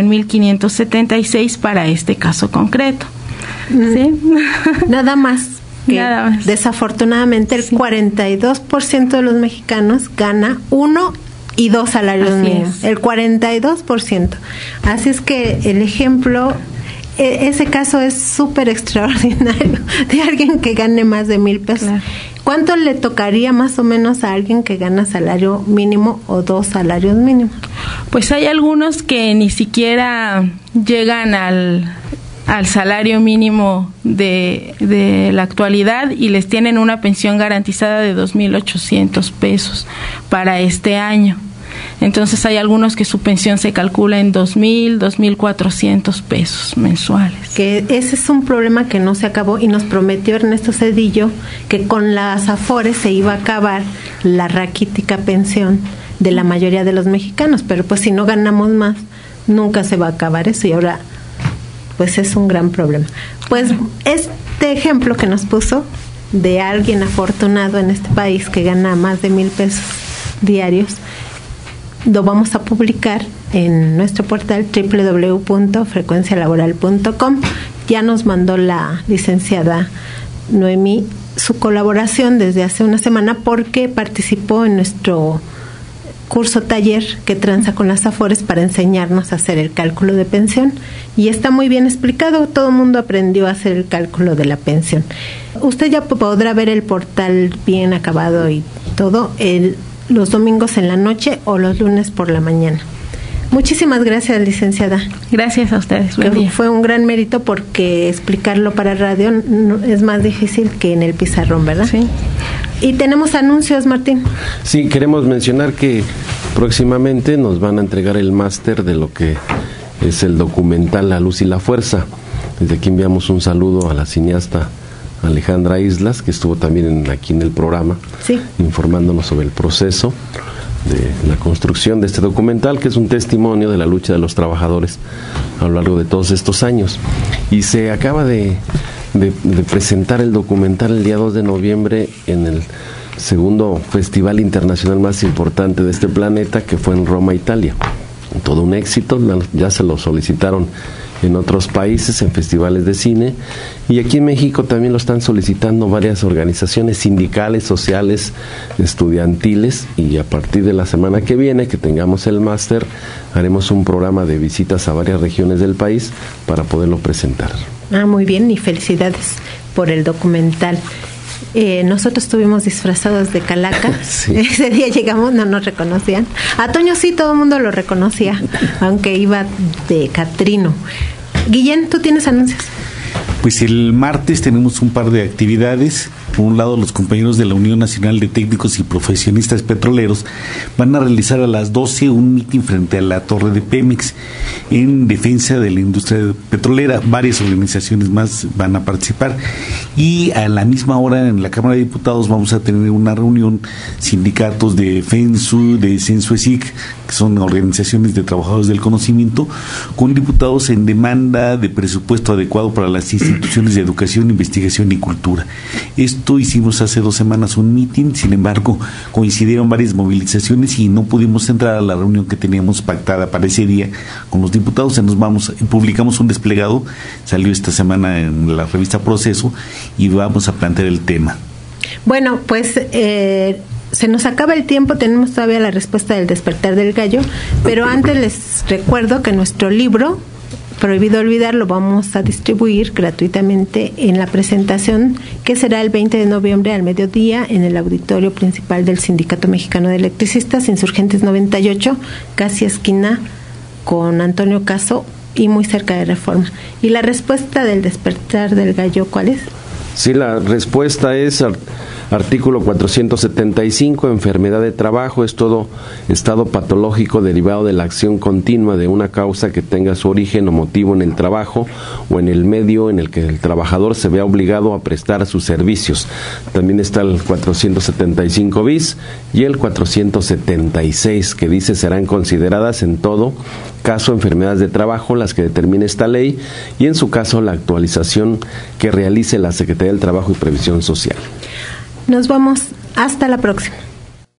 31,576 para este caso concreto. ¿Sí? Nada más. Nada más. Desafortunadamente el 42% de los mexicanos gana 1 y 2 salarios mínimos. El 42%. Así es que el ejemplo... Ese caso es súper extraordinario de alguien que gane más de 1,000 pesos. Claro. ¿Cuánto le tocaría más o menos a alguien que gana salario mínimo o 2 salarios mínimos? Pues hay algunos que ni siquiera llegan al salario mínimo de la actualidad y les tienen una pensión garantizada de 2,800 pesos para este año. Entonces hay algunos que su pensión se calcula en 2,000, 2,400 pesos mensuales. Que ese es un problema que no se acabó y nos prometió Ernesto Zedillo que con las Afores se iba a acabar la raquítica pensión de la mayoría de los mexicanos, pero pues si no ganamos más, nunca se va a acabar eso y ahora pues es un gran problema. Pues este ejemplo que nos puso de alguien afortunado en este país que gana más de 1,000 pesos diarios, lo vamos a publicar en nuestro portal www.frecuencialaboral.com. Ya nos mandó la licenciada Noemí su colaboración desde hace una semana porque participó en nuestro curso taller que tranza con las Afores para enseñarnos a hacer el cálculo de pensión y está muy bien explicado, todo el mundo aprendió a hacer el cálculo de la pensión. Usted ya podrá ver el portal bien acabado y todo los domingos en la noche o los lunes por la mañana. Muchísimas gracias, licenciada. Gracias a ustedes. Fue un gran mérito porque explicarlo para radio es más difícil que en el pizarrón, ¿verdad? Sí. Y tenemos anuncios, Martín. Sí, queremos mencionar que próximamente nos van a entregar el máster de lo que es el documental La Luz y la Fuerza. Desde aquí enviamos un saludo a la cineasta Alejandra Islas, que estuvo también aquí en el programa, sí, informándonos sobre el proceso de la construcción de este documental, que es un testimonio de la lucha de los trabajadores a lo largo de todos estos años. Y se acaba de presentar el documental el día 2 de noviembre en el segundo festival internacional más importante de este planeta, que fue en Roma, Italia. Todo un éxito, ya se lo solicitaron en otros países, en festivales de cine, y aquí en México también lo están solicitando varias organizaciones sindicales, sociales, estudiantiles, y a partir de la semana que viene, que tengamos el máster, haremos un programa de visitas a varias regiones del país para poderlo presentar. Muy bien, y felicidades por el documental. Nosotros estuvimos disfrazados de calaca. Sí. Ese día llegamos, no nos reconocían. A Toño sí, todo el mundo lo reconocía, aunque iba de Catrino. Guillén, ¿tú tienes anuncios? Pues el martes tenemos un par de actividades. Por un lado, los compañeros de la Unión Nacional de Técnicos y Profesionistas Petroleros van a realizar a las 12 un mitin frente a la torre de Pemex en defensa de la industria petrolera. Varias organizaciones más van a participar, y a la misma hora en la Cámara de Diputados vamos a tener una reunión sindicatos de FENSU, de CENSUESIC, que son organizaciones de trabajadores del conocimiento, con diputados en demanda de presupuesto adecuado para las instituciones de educación, investigación y cultura. Esto hicimos hace 2 semanas un mitin, sin embargo coincidieron varias movilizaciones y no pudimos entrar a la reunión que teníamos pactada para ese día con los diputados. Publicamos un desplegado, salió esta semana en la revista Proceso, y vamos a plantear el tema. Bueno, pues se nos acaba el tiempo, tenemos todavía la respuesta del despertar del gallo, pero antes les recuerdo que nuestro libro Prohibido Olvidar lo vamos a distribuir gratuitamente en la presentación que será el 20 de noviembre al mediodía en el auditorio principal del Sindicato Mexicano de Electricistas, Insurgentes 98, casi esquina con Antonio Caso y muy cerca de Reforma. ¿Y la respuesta del despertar del gallo cuál es? Sí, la respuesta es artículo 475, enfermedad de trabajo, es todo estado patológico derivado de la acción continua de una causa que tenga su origen o motivo en el trabajo o en el medio en el que el trabajador se vea obligado a prestar sus servicios. También está el 475 bis y el 476, que dice serán consideradas en todo caso enfermedades de trabajo las que determine esta ley, y en su caso la actualización que realice la Secretaría del Trabajo y Previsión Social. Nos vamos, hasta la próxima.